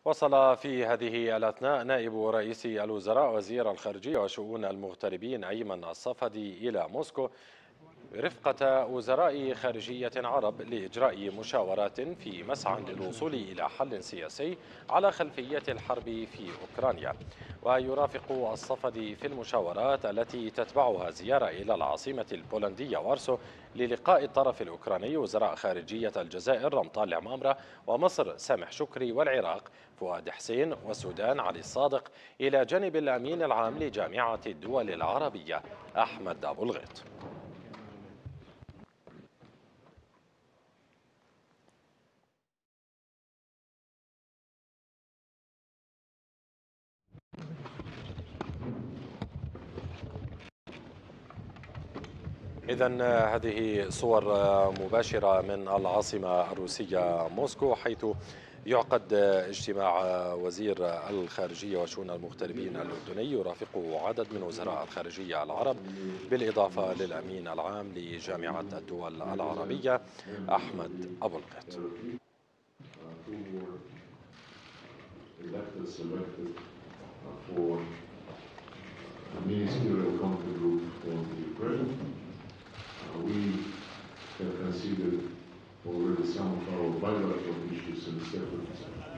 وصل في هذه الأثناء نائب رئيس الوزراء وزير الخارجية وشؤون المغتربين أيمن الصفدي إلى موسكو رفقة وزراء خارجية عرب لإجراء مشاورات في مسعى للوصول إلى حل سياسي على خلفية الحرب في أوكرانيا. ويرافق الصفدي في المشاورات التي تتبعها زيارة إلى العاصمة البولندية وارسو للقاء الطرف الأوكراني وزراء خارجية الجزائر رمطان العمامرة ومصر سامح شكري والعراق فؤاد حسين والسودان علي الصادق إلى جانب الأمين العام لجامعة الدول العربية أحمد أبو الغيط. إذن هذه صور مباشرة من العاصمة الروسية موسكو، حيث يعقد اجتماع وزير الخارجية وشؤون المغتربين الأردني يرافقه عدد من وزراء الخارجية العرب بالإضافة للأمين العام لجامعة الدول العربية أحمد أبو الغيط. We have considered already some of our bilateral issues in separate.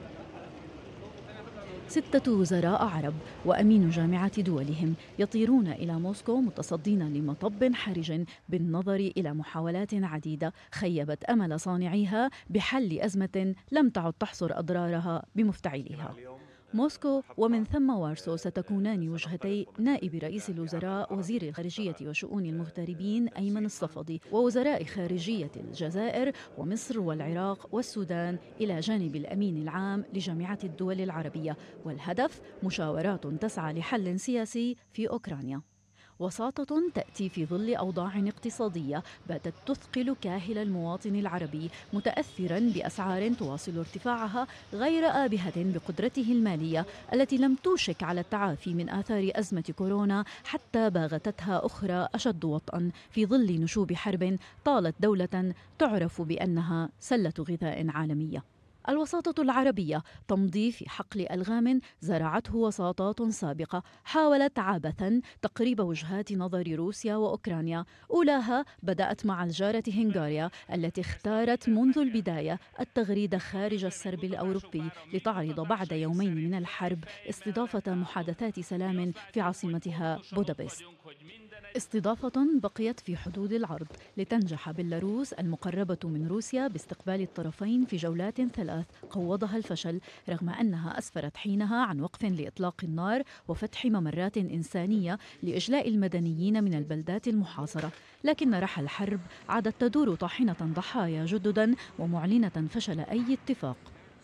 6 وزراء عرب وأمين جامعة دولهم يطيرون إلى موسكو متصدين لمطب حرج بالنظر إلى محاولات عديدة خيبت أمل صانعيها بحل أزمة لم تعد تحصر أضرارها بمفتعليها. موسكو ومن ثم وارسو ستكونان وجهتي نائب رئيس الوزراء وزير الخارجية وشؤون المغتربين أيمن الصفدي ووزراء خارجية الجزائر ومصر والعراق والسودان إلى جانب الأمين العام لجامعة الدول العربية، والهدف مشاورات تسعى لحل سياسي في أوكرانيا. وساطة تأتي في ظل أوضاع اقتصادية باتت تثقل كاهل المواطن العربي متأثرا بأسعار تواصل ارتفاعها غير آبهة بقدرته المالية التي لم توشك على التعافي من آثار أزمة كورونا حتى باغتتها أخرى أشد وطئا في ظل نشوب حرب طالت دولة تعرف بأنها سلة غذاء عالمية. الوساطة العربية تمضي في حقل ألغام زرعته وساطات سابقة حاولت عبثا تقريب وجهات نظر روسيا وأوكرانيا. أولاها بدأت مع الجارة هنغاريا التي اختارت منذ البداية التغريد خارج السرب الأوروبي لتعرض بعد يومين من الحرب استضافة محادثات سلام في عاصمتها بودابست، استضافة بقيت في حدود العرض لتنجح بيلاروس المقربة من روسيا باستقبال الطرفين في جولات 3 قوضها الفشل، رغم أنها أسفرت حينها عن وقف لإطلاق النار وفتح ممرات إنسانية لإجلاء المدنيين من البلدات المحاصرة. لكن رحى الحرب عادت تدور طاحنة ضحايا جددا ومعلنة فشل أي اتفاق.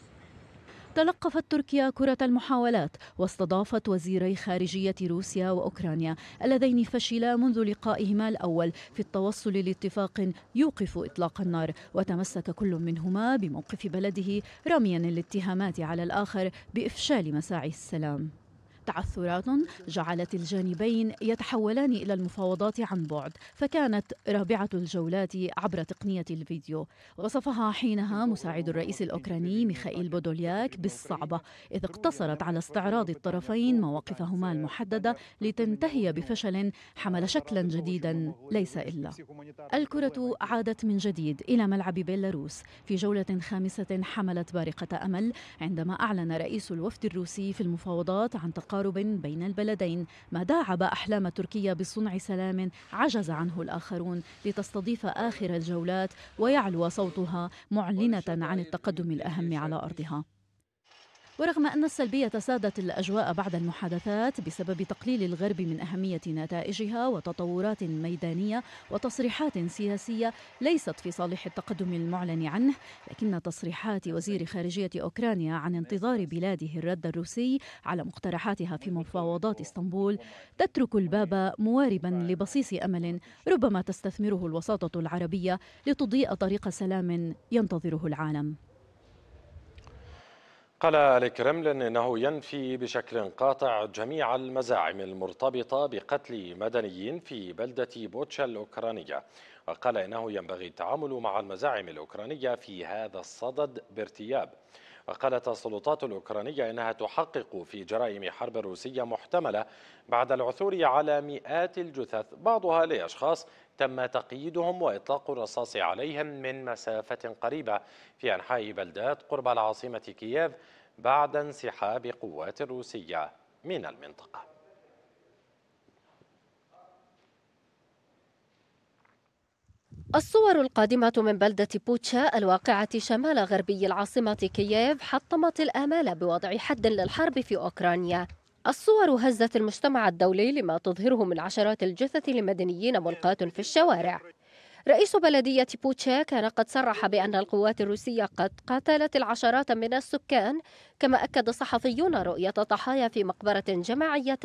تلقفت تركيا كرة المحاولات واستضافت وزيري خارجية روسيا وأوكرانيا اللذين فشلا منذ لقائهما الأول في التوصل لاتفاق يوقف إطلاق النار، وتمسك كل منهما بموقف بلده راميا الاتهامات على الآخر بإفشال مساعي السلام. تعثرات جعلت الجانبين يتحولان إلى المفاوضات عن بعد، فكانت رابعة الجولات عبر تقنية الفيديو. وصفها حينها مساعد الرئيس الأوكراني ميخائيل بودولياك بالصعبة، إذ اقتصرت على استعراض الطرفين مواقفهما المحددة لتنتهي بفشل حمل شكلا جديدا ليس إلا. الكرة عادت من جديد إلى ملعب بيلاروس في جولة 5 حملت بارقة أمل عندما أعلن رئيس الوفد الروسي في المفاوضات عن تقارب بين البلدين، ما داعب أحلام تركيا بصنع سلام عجز عنه الآخرون لتستضيف آخر الجولات ويعلو صوتها معلنة عن التقدم الأهم على أرضها. ورغم أن السلبية سادت الأجواء بعد المحادثات بسبب تقليل الغرب من أهمية نتائجها وتطورات ميدانية وتصريحات سياسية ليست في صالح التقدم المعلن عنه، لكن تصريحات وزير خارجية أوكرانيا عن انتظار بلاده الرد الروسي على مقترحاتها في مفاوضات اسطنبول تترك الباب مواربا لبصيص أمل ربما تستثمره الوساطة العربية لتضيء طريق سلام ينتظره العالم. قال الكرملين إنه ينفي بشكل قاطع جميع المزاعم المرتبطة بقتل مدنيين في بلدة بوتشا الأوكرانية، وقال إنه ينبغي التعامل مع المزاعم الأوكرانية في هذا الصدد بارتياب. وقالت السلطات الأوكرانية إنها تحقق في جرائم حرب روسية محتملة بعد العثور على مئات الجثث، بعضها لأشخاص تم تقييدهم وإطلاق الرصاص عليهم من مسافة قريبة في أنحاء بلدات قرب العاصمة كييف بعد انسحاب قوات روسية من المنطقة. الصور القادمة من بلدة بوتشا الواقعة شمال غربي العاصمة كييف حطمت الآمال بوضع حد للحرب في أوكرانيا. الصور هزت المجتمع الدولي لما تظهره من عشرات الجثث لمدنيين ملقاة في الشوارع. رئيس بلدية بوتشا كان قد صرح بأن القوات الروسية قد قتلت العشرات من السكان، كما أكد صحفيون رؤية ضحايا في مقبرة جماعية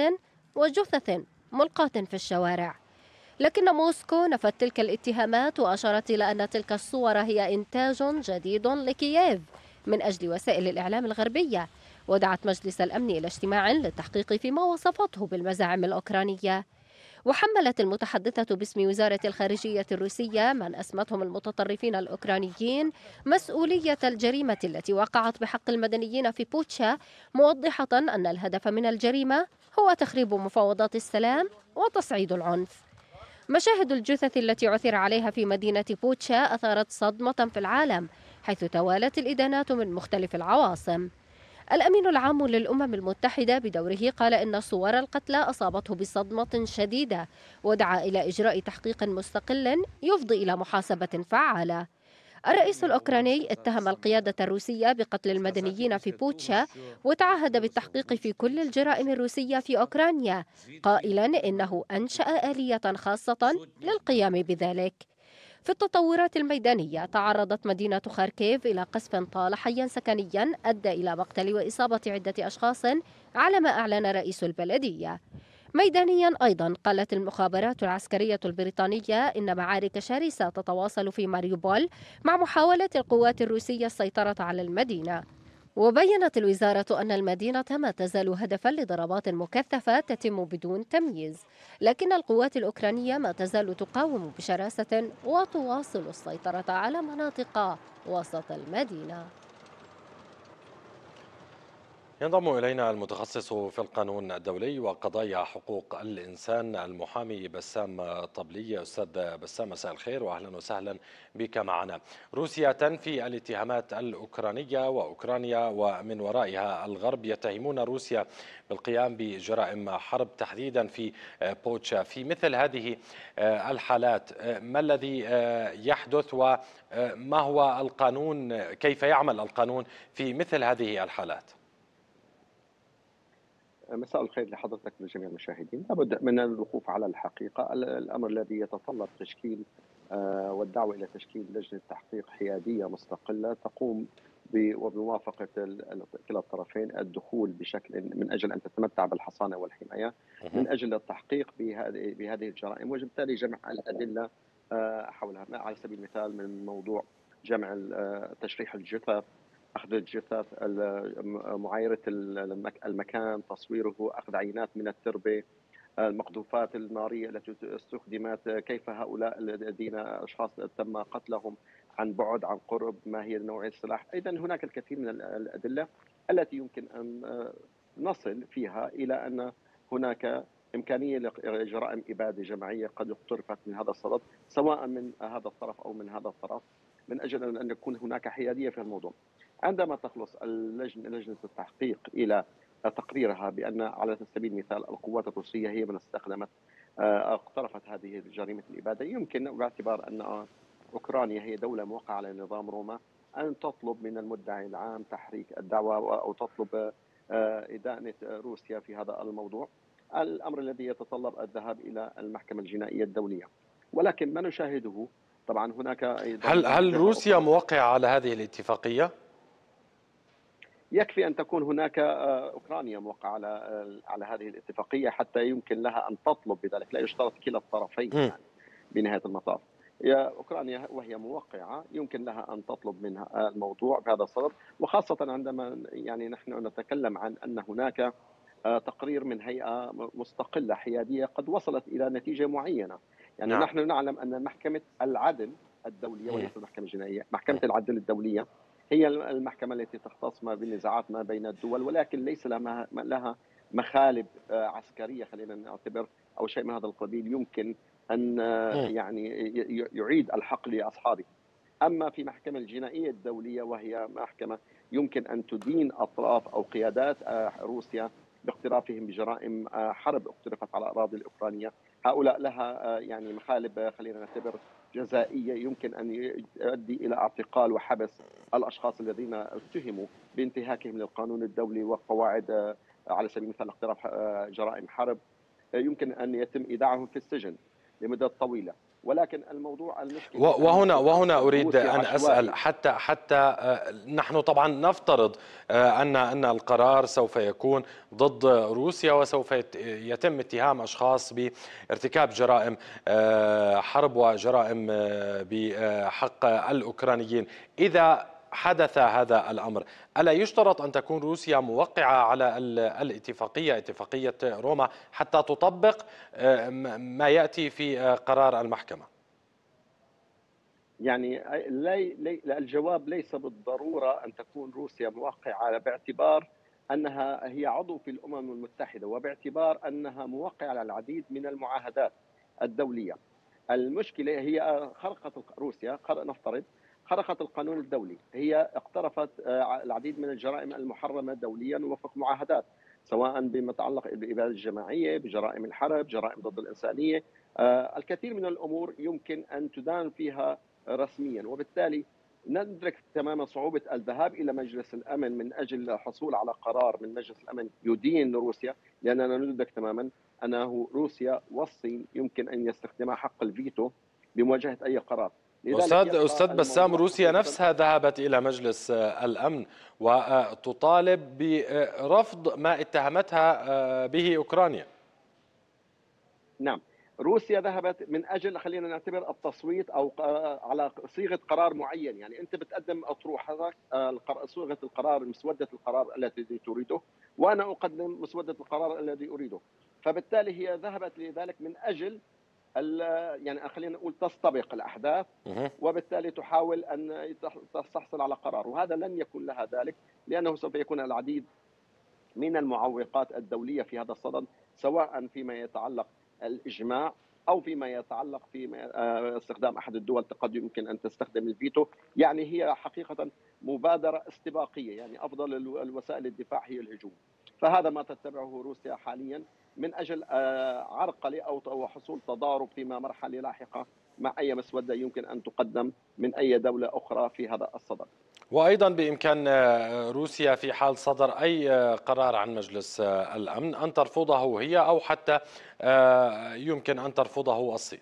وجثث ملقاة في الشوارع. لكن موسكو نفت تلك الاتهامات وأشارت إلى أن تلك الصور هي إنتاج جديد لكييف من أجل وسائل الإعلام الغربية، ودعت مجلس الأمن إلى اجتماع للتحقيق فيما وصفته بالمزاعم الأوكرانية. وحملت المتحدثة باسم وزارة الخارجية الروسية من أسمتهم المتطرفين الأوكرانيين مسؤولية الجريمة التي وقعت بحق المدنيين في بوتشا، موضحة أن الهدف من الجريمة هو تخريب مفاوضات السلام وتصعيد العنف. مشاهد الجثث التي عثر عليها في مدينة بوتشا أثارت صدمة في العالم، حيث توالت الإدانات من مختلف العواصم. الأمين العام للأمم المتحدة بدوره قال إن صور القتلى أصابته بصدمة شديدة، ودعا إلى إجراء تحقيق مستقل يفضي إلى محاسبة فعالة. الرئيس الأوكراني اتهم القيادة الروسية بقتل المدنيين في بوتشا، وتعهد بالتحقيق في كل الجرائم الروسية في أوكرانيا، قائلا إنه أنشأ آلية خاصة للقيام بذلك. في التطورات الميدانية تعرضت مدينة خاركيف إلى قصف طال حيا سكنيا أدى إلى مقتل وإصابة عدة أشخاص على ما أعلن رئيس البلدية. ميدانيا أيضا قالت المخابرات العسكرية البريطانية إن معارك شرسة تتواصل في ماريوبول مع محاولة القوات الروسية السيطرة على المدينة. وبيّنت الوزارة أن المدينة ما تزال هدفاً لضربات مكثفة تتم بدون تمييز، لكن القوات الأوكرانية ما تزال تقاوم بشراسة وتواصل السيطرة على مناطق وسط المدينة. ينضم إلينا المتخصص في القانون الدولي وقضايا حقوق الإنسان المحامي بسام طبلي. أستاذ بسام، مساء الخير وأهلا وسهلا بك معنا. روسيا تنفي الاتهامات الأوكرانية وأوكرانيا ومن ورائها الغرب يتهمون روسيا بالقيام بجرائم حرب تحديدا في بوتشا. في مثل هذه الحالات ما الذي يحدث وما هو القانون، كيف يعمل القانون في مثل هذه الحالات؟ مساء الخير لحضرتك ولجميع المشاهدين. لابد من الوقوف على الحقيقة. الأمر الذي يتطلب تشكيل والدعوة إلى تشكيل لجنة تحقيق حيادية مستقلة تقوم وبموافقة كلا الطرفين الدخول بشكل من أجل أن تتمتع بالحصانة والحماية من أجل التحقيق بهذه الجرائم، وبالتالي جمع الأدلة حولها. على سبيل المثال من موضوع جمع تشريح الجثث، أخذ الجثث، معايرة المكان، تصويره، أخذ عينات من التربة، المقذوفات النارية التي استخدمت، كيف هؤلاء الذين أشخاص تم قتلهم عن بعد عن قرب، ما هي نوعية السلاح. أيضا هناك الكثير من الأدلة التي يمكن أن نصل فيها إلى أن هناك إمكانية لجرائم إبادة جماعية قد اقترفت من هذا الصدد، سواء من هذا الطرف أو من هذا الطرف، من أجل أن يكون هناك حيادية في الموضوع. عندما تخلص لجنة التحقيق إلى تقريرها بأن على سبيل المثال القوات الروسية هي من اقترفت هذه جريمة الإبادة، يمكن باعتبار أن أوكرانيا هي دولة موقعة على نظام روما أن تطلب من المدعي العام تحريك الدعوى أو تطلب إدانة روسيا في هذا الموضوع، الأمر الذي يتطلب الذهاب إلى المحكمة الجنائية الدولية. ولكن ما نشاهده طبعا هناك هل روسيا موقعة على هذه الاتفاقية؟ يكفي أن تكون هناك أوكرانيا موقعة على هذه الاتفاقية حتى يمكن لها أن تطلب بذلك، لا يشترط كلا الطرفين يعني بنهاية المطاف. أوكرانيا وهي موقعة يمكن لها أن تطلب منها الموضوع بهذا الصدد، وخاصة عندما يعني نحن نتكلم عن أن هناك تقرير من هيئة مستقلة حيادية قد وصلت إلى نتيجة معينة. يعني نحن نعلم أن محكمة العدل الدولية وليس المحكمة الجنائية، محكمة العدل الدولية هي المحكمة التي تختص ما بالنزاعات ما بين الدول، ولكن ليس لها مخالب عسكرية خلينا نعتبر أو شيء من هذا القبيل يمكن أن يعني يعيد الحق لأصحابه. أما في محكمة الجنائية الدولية وهي محكمة يمكن أن تدين أطراف أو قيادات روسيا باقترافهم بجرائم حرب اقترفت على الأراضي الأوكرانية، هؤلاء لها يعني مخالب خلينا نعتبر جزائية يمكن أن يؤدي إلى اعتقال وحبس الأشخاص الذين اتهموا بانتهاكهم للقانون الدولي وقواعد على سبيل المثال اقتراف جرائم حرب، يمكن أن يتم إيداعهم في السجن لمدة طويلة. ولكن المشكلة وهنا أريد أن أسأل حتى نحن طبعا نفترض أن القرار سوف يكون ضد روسيا وسوف يتم اتهام أشخاص بارتكاب جرائم حرب وجرائم بحق الأوكرانيين. إذا حدث هذا الأمر ألا يشترط أن تكون روسيا موقعة على الاتفاقية اتفاقية روما حتى تطبق ما يأتي في قرار المحكمة؟ يعني الجواب ليس بالضرورة أن تكون روسيا موقعة باعتبار أنها هي عضو في الأمم المتحدة وباعتبار أنها موقعة على العديد من المعاهدات الدولية. المشكلة هي روسيا نفترض خرقت القانون الدولي، هي اقترفت العديد من الجرائم المحرمة دوليا وفق معاهدات سواء بما يتعلق بالإبادة الجماعية، بجرائم الحرب، جرائم ضد الإنسانية، الكثير من الأمور يمكن أن تدان فيها رسميا. وبالتالي ندرك تماما صعوبة الذهاب إلى مجلس الأمن من أجل الحصول على قرار من مجلس الأمن يدين روسيا، لأننا ندرك تماما أنه روسيا والصين يمكن أن يستخدما حق الفيتو بمواجهة أي قرار. أستاذ بسام، روسيا نفسها ذهبت إلى مجلس الأمن وتطالب برفض ما اتهمتها به أوكرانيا. نعم، روسيا ذهبت من أجل خلينا نعتبر التصويت أو على صيغة قرار معين، يعني أنت بتقدم أطروحتك صيغة القرار مسودة القرار التي تريده وأنا أقدم مسودة القرار الذي أريده، فبالتالي هي ذهبت لذلك من أجل يعني خلينا نقول تستبق الأحداث وبالتالي تحاول أن تحصل على قرار، وهذا لن يكون لها ذلك لأنه سوف يكون العديد من المعوقات الدولية في هذا الصدد، سواء فيما يتعلق الإجماع أو فيما يتعلق في استخدام أحد الدول قد يمكن أن تستخدم الفيتو. يعني هي حقيقة مبادرة استباقية، يعني أفضل الوسائل الدفاع هي الهجوم، فهذا ما تتبعه روسيا حاليا من أجل عرقلة أو حصول تضارب فيما مرحلة لاحقة مع أي مسودة يمكن أن تقدم من أي دولة أخرى في هذا الصدد. وأيضا بإمكان روسيا في حال صدر أي قرار عن مجلس الأمن أن ترفضه هي أو حتى يمكن أن ترفضه الصين.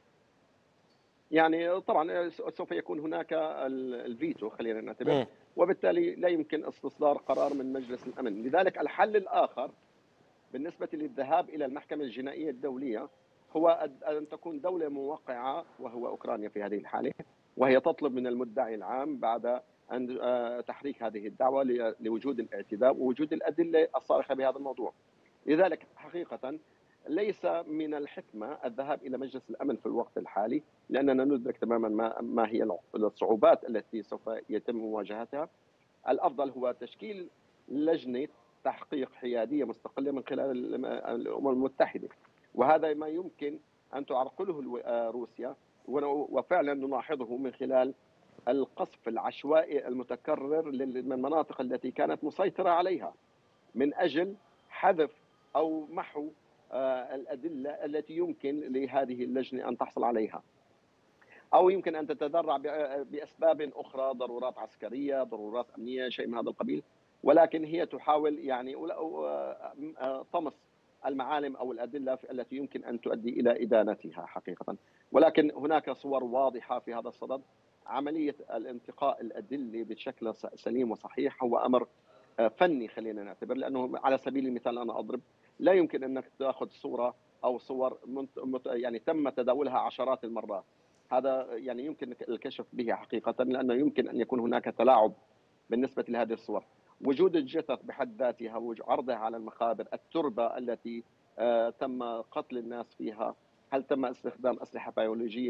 يعني طبعا سوف يكون هناك الفيتو خلينا نعتبر، وبالتالي لا يمكن استصدار قرار من مجلس الأمن. لذلك الحل الآخر بالنسبة للذهاب إلى المحكمة الجنائية الدولية هو أن تكون دولة موقعة وهو أوكرانيا في هذه الحالة، وهي تطلب من المدعي العام بعد أن تحريك هذه الدعوة لوجود الاعتداء ووجود الأدلة الصارخة بهذا الموضوع. لذلك حقيقة ليس من الحكمة الذهاب إلى مجلس الأمن في الوقت الحالي، لأننا ندرك تماما ما هي الصعوبات التي سوف يتم مواجهتها. الأفضل هو تشكيل لجنة تحقيق حيادية مستقلة من خلال الأمم المتحدة، وهذا ما يمكن أن تعرقله روسيا، وفعلا نلاحظه من خلال القصف العشوائي المتكرر من المناطق التي كانت مسيطرة عليها من أجل حذف أو محو الأدلة التي يمكن لهذه اللجنة أن تحصل عليها، أو يمكن أن تتذرع بأسباب أخرى، ضرورات عسكرية، ضرورات أمنية، شيء من هذا القبيل، ولكن هي تحاول يعني طمس المعالم أو الأدلة التي يمكن أن تؤدي إلى إدانتها حقيقة. ولكن هناك صور واضحة في هذا الصدد. عملية الانتقاء الأدلة بشكل سليم وصحيح هو أمر فني خلينا نعتبر، لأنه على سبيل المثال أنا أضرب لا يمكن أنك تأخذ صورة أو صور يعني تم تداولها عشرات المرات، هذا يعني يمكن الكشف به حقيقة، لأنه يمكن أن يكون هناك تلاعب بالنسبة لهذه الصور. وجود الجثث بحد ذاتها وعرضها على المخابر، التربة التي تم قتل الناس فيها، هل تم استخدام أسلحة بيولوجية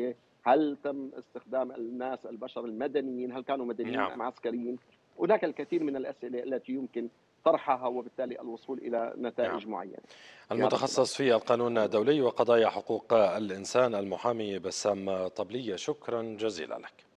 هل تم استخدام الناس البشر المدنيين؟ هل كانوا مدنيين نعم. أم عسكريين؟ هناك الكثير من الأسئلة التي يمكن طرحها وبالتالي الوصول إلى نعم. نتائج معينة. المتخصص في القانون الدولي وقضايا حقوق الإنسان المحامي بسام طبلية، شكرا جزيلا لك.